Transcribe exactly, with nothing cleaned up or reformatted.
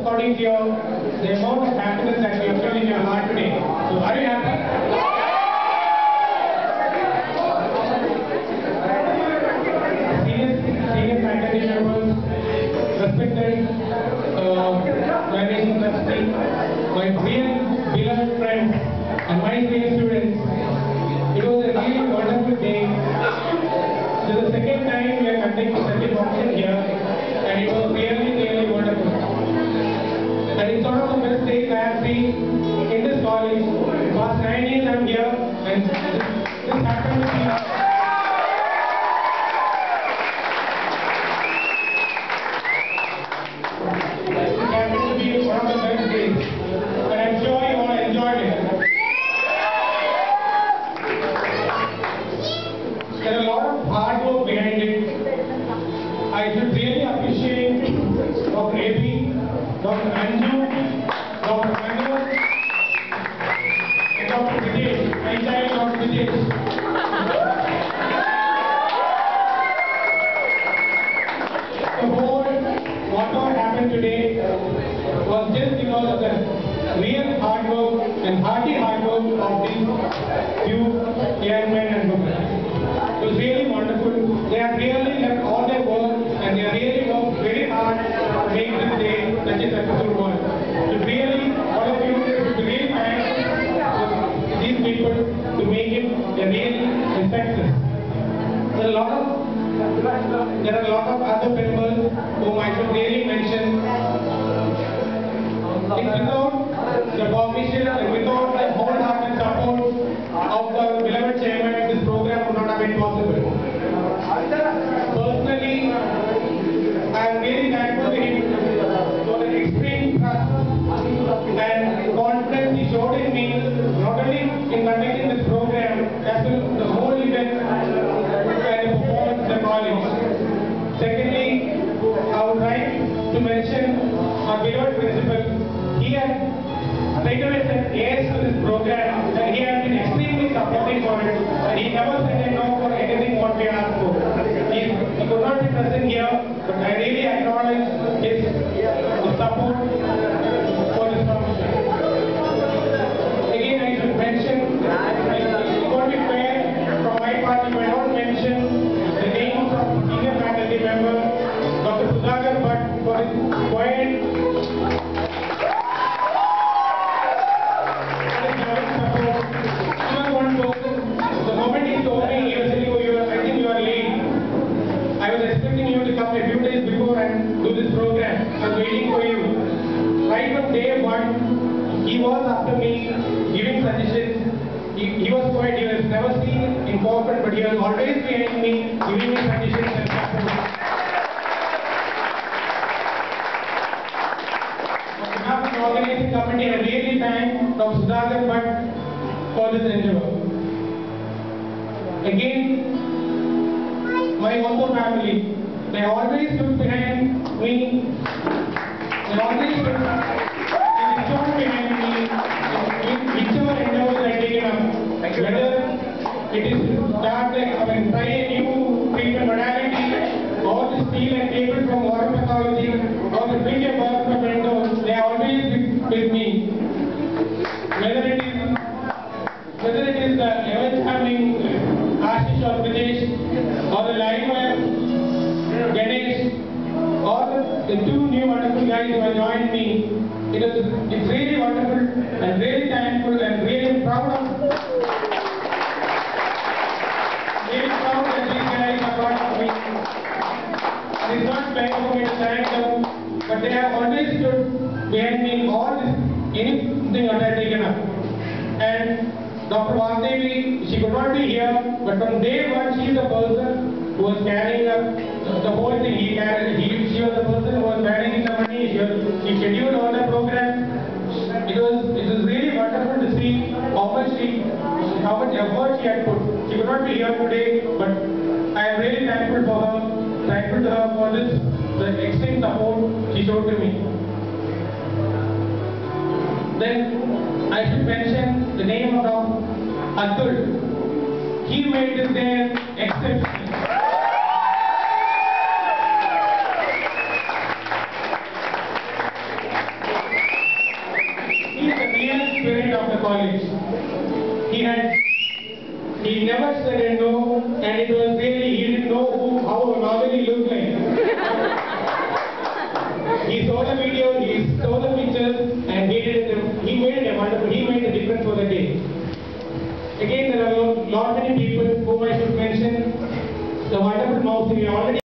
according to your, the amount of happiness that you feel in your heart today. So are you happy? Senior, senior faculty members, respected uh, graduation trustee, my dear beloved friends, and my dear students, it was a really wonderful day. This is the second time we are conducting such a function here, and it was really, really wonderful. And it's one of the best days I have seen in this college. Past nine years I'm here, and this, this happened to me. It happened to be one of the best days, and I'm sure you all enjoyed it. There are a lot of hard work behind it. I should really appreciate Doctor A B, Doctor Anju, Doctor Manoj, and Doctor Vijay, my child Doctor Vijay. The whole, whatever happened today was just because of the real hard work and hearty hard work of these few young men and women. It was really wonderful. They have really left all their work and they have really worked very hard to make this day such a successful one. So really, all of you should really thank these people to make it a real success. There are a lot of there are a lot of other members whom I should really mention. It's without the permission and without the wholehearted support of the beloved chairman, this program would not have been possible. Personally, I am really thankful to him for the extreme trust and confidence he showed in me, not only in conducting this program, as well as the whole event and the performance of the college. Secondly, I would like to mention our beloved principal. He has straight away said yes to this program, and he has been extremely supportive for it, and he never said no for anything what we asked for. He, he could not be present here, but I really acknowledge his, his support for this function. Again, I should mention, it won't be fair from my part if I don't mention the names of senior faculty member, Doctor Sudhakar Bhatt, for his quiet a few days before and do this program. I was waiting for you. Right from day one, he was after me, giving suggestions. He, he was quite, he was never seen in corporate, but he was always behind me, giving me suggestions and support. On behalf of the organizing committee, I really thank Doctor Sudhakar Bhatt for this endeavor. Again, my Otho family. They always stood behind me. They always stood and stood behind me in whichever endeavors I take up. Whether it is to start like, I mean, try a new treatment modality, or to steal a table from water pathology, or to bring a bird from windows, they are always with, with me. Whether it is whether it is the ever-coming Ashish or Pradesh, or the live wire Ganesh, or the two new wonderful guys who have joined me. It is it's really wonderful and really thankful and really proud of really proud that these guys are part of me. It is not fair for me to thank them, but they have always stood behind me in all this anything that I have taken up. And Doctor Vadevi, she could not be here, but from day one she is the person who was carrying up the whole thing. He carried, he, she was the person who was managing the money. She, was, she scheduled all the program. It was it was really wonderful to see how much she, how much effort she had put. She could not be here today, but I am really thankful for her. Thankful to her for this, the extreme support she showed to me. Then I should mention the name of Atul. He made this day exceptional. he had